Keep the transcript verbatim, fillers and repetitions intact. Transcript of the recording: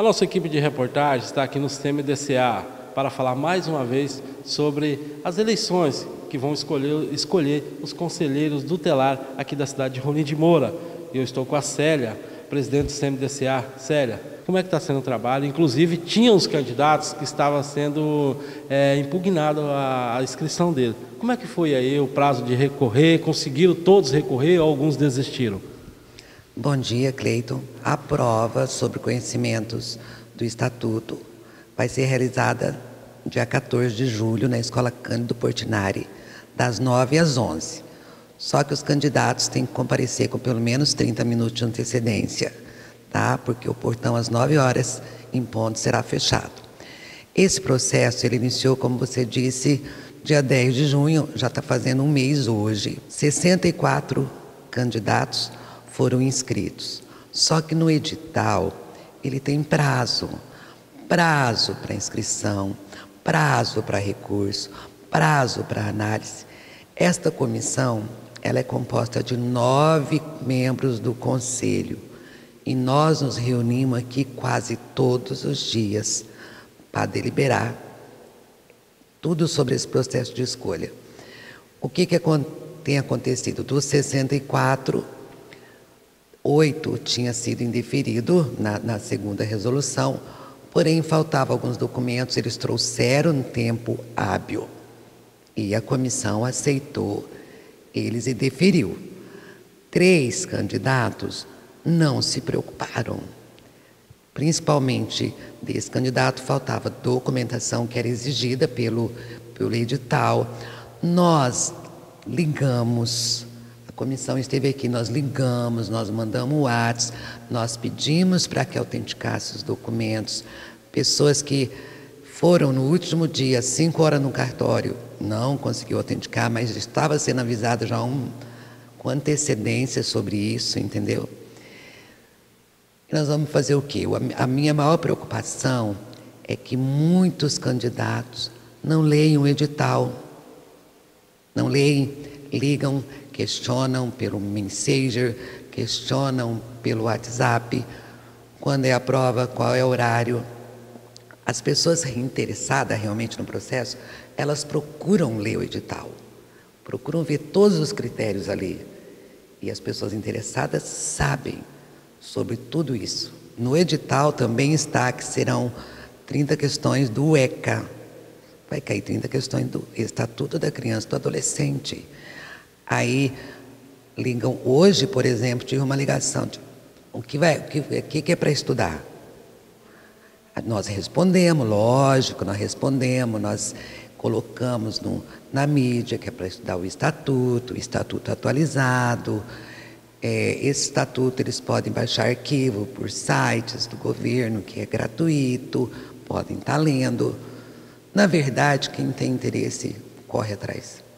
A nossa equipe de reportagem está aqui no C M D C A para falar mais uma vez sobre as eleições que vão escolher, escolher os conselheiros tutelar aqui da cidade de Rolim de Moura. Eu estou com a Célia, presidente do C M D C A. Célia, como é que está sendo o trabalho? Inclusive, tinha os candidatos que estavam sendo é, impugnado a, a inscrição dele. Como é que foi aí o prazo de recorrer? Conseguiram todos recorrer ou alguns desistiram? Bom dia, Cleiton. A prova sobre conhecimentos do Estatuto vai ser realizada dia quatorze de julho na Escola Cândido Portinari, das nove às onze. Só que os candidatos têm que comparecer com pelo menos trinta minutos de antecedência, tá? Porque o portão às nove horas em ponto será fechado. Esse processo ele iniciou, como você disse, dia dez de junho, já está fazendo um mês hoje. sessenta e quatro candidatos foram inscritos. Só que no edital ele tem prazo, prazo para inscrição, prazo para recurso, prazo para análise. Esta comissão, ela é composta de nove membros do conselho e nós nos reunimos aqui quase todos os dias para deliberar tudo sobre esse processo de escolha. O que, que tem acontecido? Dos sessenta e quatro, oito tinha sido indeferido na, na segunda resolução, porém faltavam alguns documentos, eles trouxeram um tempo hábil e a comissão aceitou eles e deferiu. Três candidatos não se preocuparam, principalmente desse candidato faltava documentação que era exigida pelo, pelo edital. Nós ligamos, a comissão esteve aqui, nós ligamos, nós mandamos o WhatsApp, nós pedimos para que autenticasse os documentos. Pessoas que foram no último dia, cinco horas no cartório, não conseguiu autenticar, mas estava sendo avisado já um, com antecedência sobre isso, entendeu? E nós vamos fazer o quê? A minha maior preocupação é que muitos candidatos não leem o edital, não leem, ligam, questionam pelo Messenger, questionam pelo WhatsApp, quando é a prova, qual é o horário. As pessoas interessadas realmente no processo, elas procuram ler o edital, procuram ver todos os critérios ali. E as pessoas interessadas sabem sobre tudo isso. No edital também está que serão trinta questões do ECA. Vai cair trinta questões do Estatuto da Criança e do Adolescente. Aí ligam, hoje, por exemplo, tive uma ligação, de, o que, vai, o que, o que é para estudar? Nós respondemos, lógico, nós respondemos, nós colocamos no, na mídia que é para estudar o Estatuto, o Estatuto atualizado. É, esse Estatuto eles podem baixar arquivo por sites do governo, que é gratuito, podem estar lendo. Na verdade, quem tem interesse corre atrás.